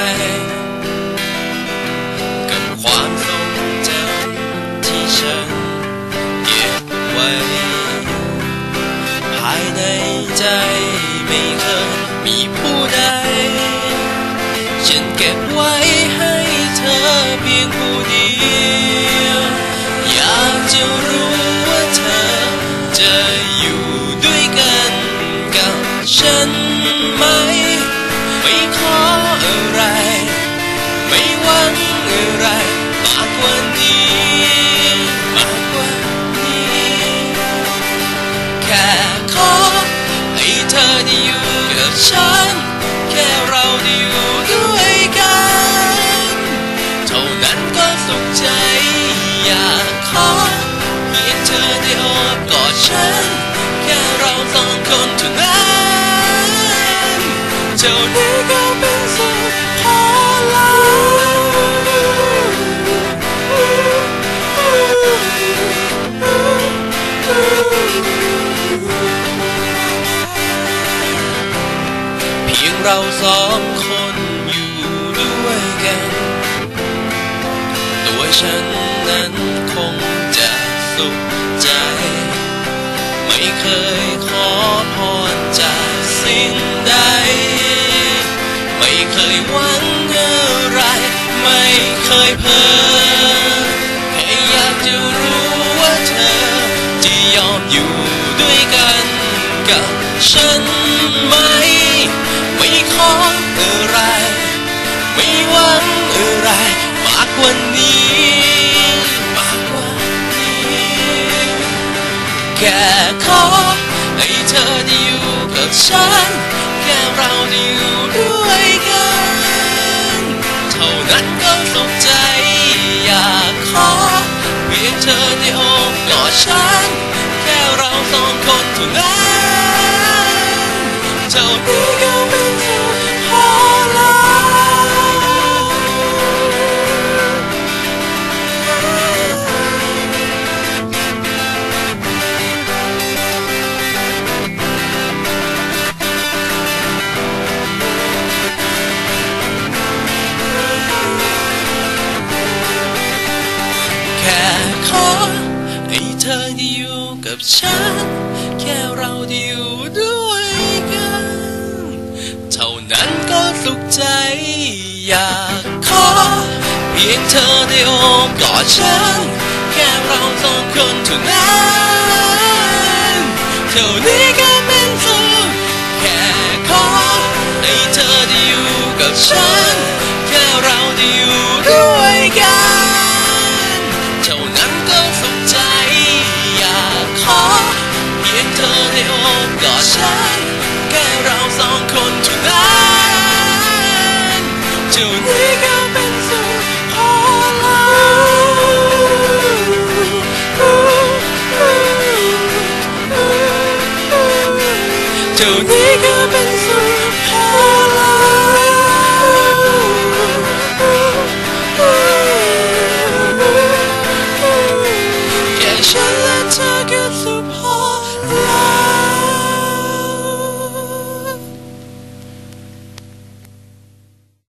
กับความทรงจำที่ฉันเก็บไว้ภายในใจไม่เคยมีผู้ใดฉันเก็บไว้ให้เธอเพียงผู้เดียวอยากจะรู้ว่าเธอจะอยู่ด้วยกันกับฉันไหมไม่ขออะไรไม่หวังอะไรมากกว่านี้มากกว่านี้แค่ขอให้เธอได้อยู่กับฉันแค่เราได้อยู่ด้วยกันเท่านั้นก็สุขใจอยากขอเพียงเธอได้โอบกอดฉันแค่เราสองคนเท่านั้นเท่านี้ก็เป็นสุขพอเพียงเราสองคนอยู่ด้วยกันตัวฉันนั้นคงจะสุขใจไม่เคยขอพรจากสิ่งใดไม่เคยหวังอะไรไม่เคยเพ้อแค่อยากจะรู้ว่าเธอจะยอมอยู่ด้วยกันกับฉันไหมไม่ขออะไรไม่หวังอะไรมากกว่านี้มากกว่านี้แค่ขอให้เธอได้อยู่กับฉันแค่เราได้อยู่ด้วยกันเท่านั้นก็สุขใจอยากขอเพียงเธอได้โอบกอดฉันแค่เราสองคนเท่านั้นเท่านี้ก็เป็นสุขพอแค่ขอให้เธอได้อยู่กับฉันแค่เราได้อยู่ด้วยกันเท่านั้นก็สุขใจอยากขอเพียงเธอได้โอบกอดฉันแค่เราสองคนเท่านั้นเท่านี้ก็เป็นสุขแค่ขอให้เธอได้อยู่กับฉันแค่เราได้อยู่ด้วยกันเท่านั้นก็สุขใจอยากขอเพียงเธอได้โอบกอดฉันแค่เราสองคนเท่านั้นเท่านี้ก็เป็นสุขพอแล้วเท่านี้